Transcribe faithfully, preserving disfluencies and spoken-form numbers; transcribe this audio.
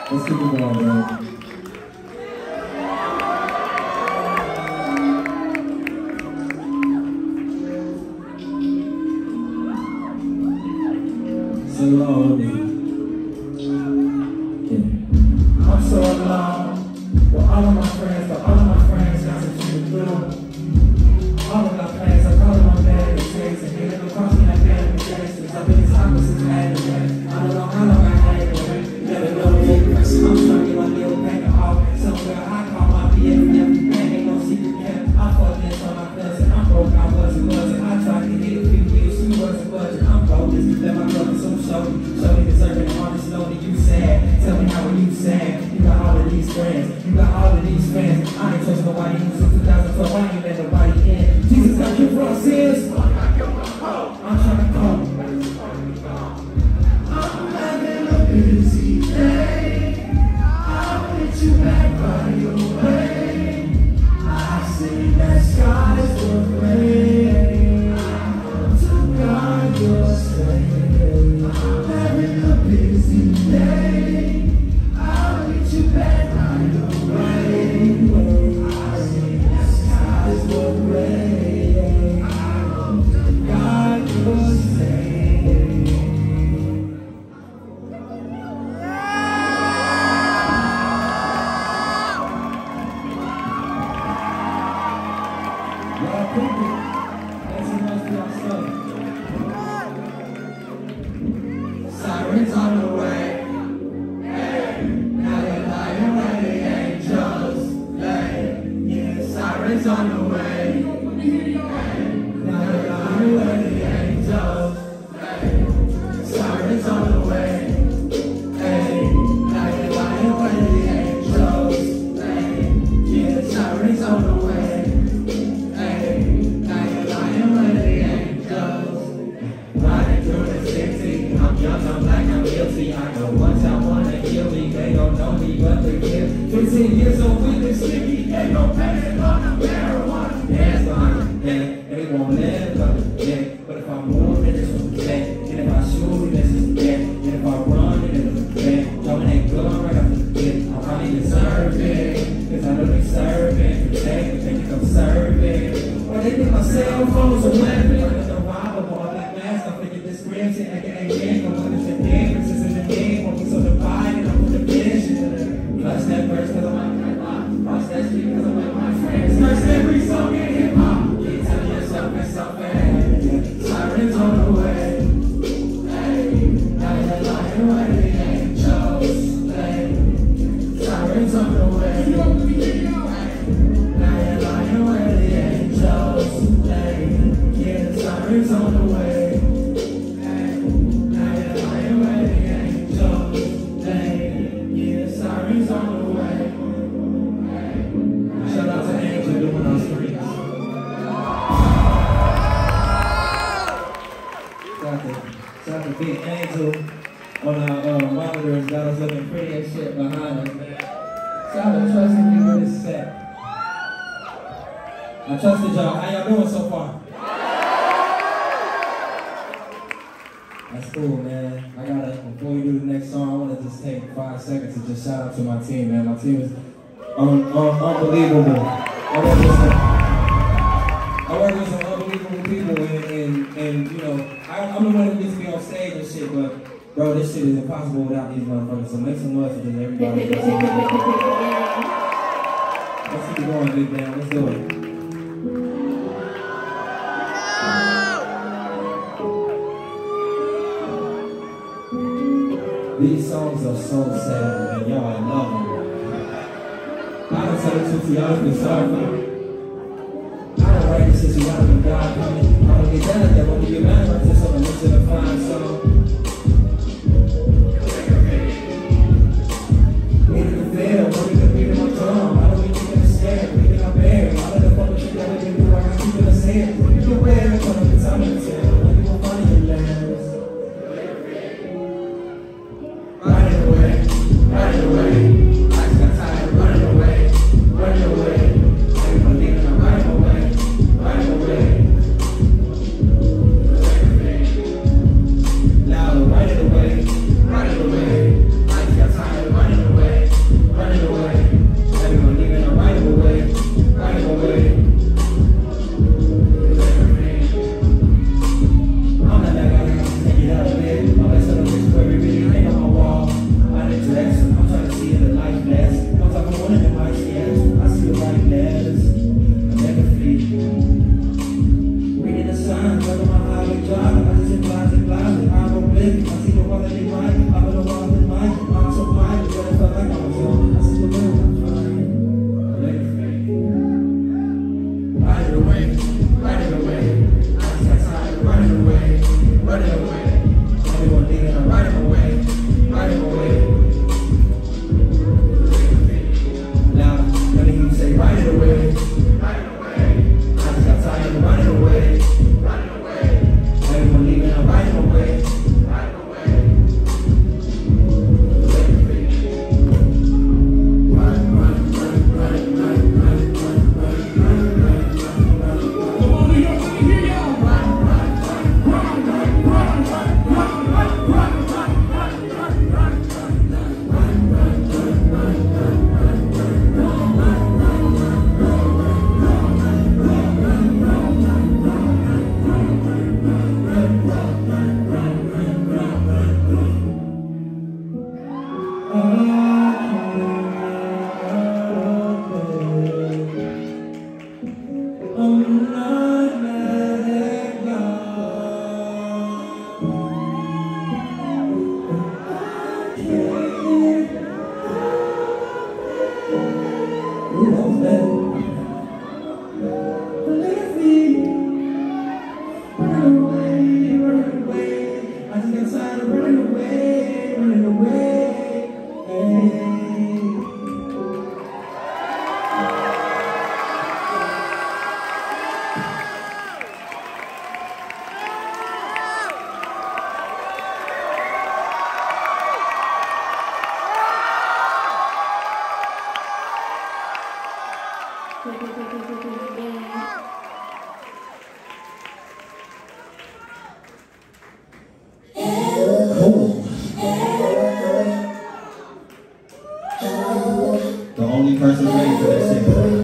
Let's keep it going, bro. So long with me. Yeah. I'm so alone with all of my friends, but all of my friends got some shit to do. All of my plans, I call them my bad mistakes, and they don't cross me like bad mistakes. I've been as opposites anyway. I don't know how long I had it. Never know me. I'm trying to get my little bank off. Somewhere I call my B F F. Ain't no secret kept. I fucked this on my cousin. I'm broke, I wasn't wasn't. I tried to hit a few years, she wasn't budget. I'm broke, just let my brother some show me. Show me deserving and honest, know that you sad. Tell me how are you sad? You got all of these friends. You got all of these friends. I ain't trust nobody since two thousand twelve. I ain't let nobody in. Jesus got you for us sins. I'm trying to call. I'm having a busy day. I'll hit you back by your way. I see that skies were gray. To God you're staying. I'm having a busy day. I'll hit you back by your way. I see that skies were gray. God you're staying. Sirens on the way, hey, now they're lying where the angels lay. Yeah, sirens on the way, hey, now they're lying where the angels lay. Sirens on the way, hey, now they're lying where the angels lay. Yeah, sirens on the way, hey, now they're lying where the angels riding through the city. I'm young, I'm black, I'm guilty. I know once I wanna kill me, they don't know me, but they give. fifteen years old with this sticky, ain't no pain on the marijuana. Hands behind the head, they won't live but yeah. But if I move, then it's from the dead. And if I shoot, then it's dead. And if I run, then it's dead. Jumping that gun right off the kid. I probably deserve it, cause I know they serve it. Protect it, think I'm serving. Or they think my cell phone's a weapon. I don't know why, but all that mask, I figured this granted, aka gang. What is the difference? Is in the game, won't be so divided. I'm with the vision. Plus that verse, cause I'm like hip hop. Plus that street, cause I'm with my friends. First every song in hip hop. You tell yourself it's so bad. Sirens on the way. Hey, now they're lying where the angels lay. Sirens on the way. Hey, now they're lying where the angels lay. Yeah, sirens on the way. Sirens on the way. Shout out to Angel doing our streets. Shout out to, shout out to Big Angel on our uh, monitors. Got us looking pretty and shit behind us, man. Shout out to trusting me with this set. I trusted y'all. How y'all doing so far? That's cool, man. I gotta, before we do the next song, I wanna just take five seconds to just shout out to my team, man. My team is un un unbelievable. I work with some, I work with some unbelievable people, and, and, and you know, I, I'm the one that gets to be on stage and shit, but bro, this shit is impossible without these motherfuckers. So make some noise for just everybody. Let's keep it going, big man. Let's do it. These songs are so sad, and y'all love them. I don't tell the truth to y'all, it's been sorry for me. I don't write this shit so y'all can die for me. I don't get down at that, but when you get mad, I just want to listen to fine song. Need to fail, but we can beat in my drum. I don't need you to scared, we can bear. All of the fucking shit that we can do, I can keep in the sand. You can wear it, but I'm the time to tell. When you gon' find your last. Running away, running away. I just got tired of running away, running away. I'm believing I'm running away, running away. Now I'm running away, running away. I just got tired of running away. Thank you.